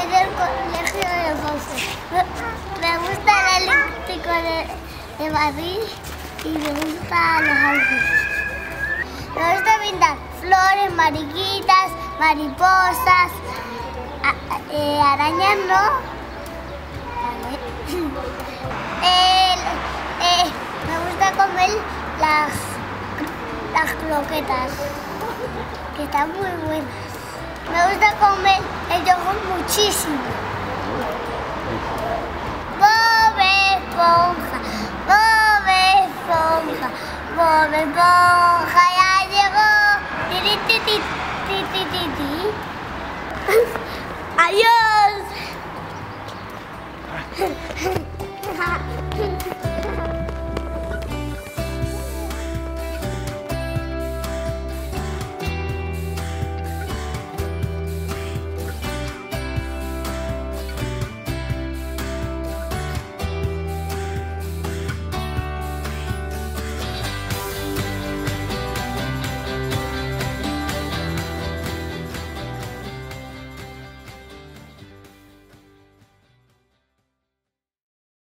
del Colegio de los 11. Me gusta el Eléctrico de Madrid y me gustan los árboles. Me gusta pintar flores, mariquitas, mariposas, arañas, ¿no? Vale. Me gusta comer las croquetas, que están muy buenas. Me gusta comer el yogur muchísimo.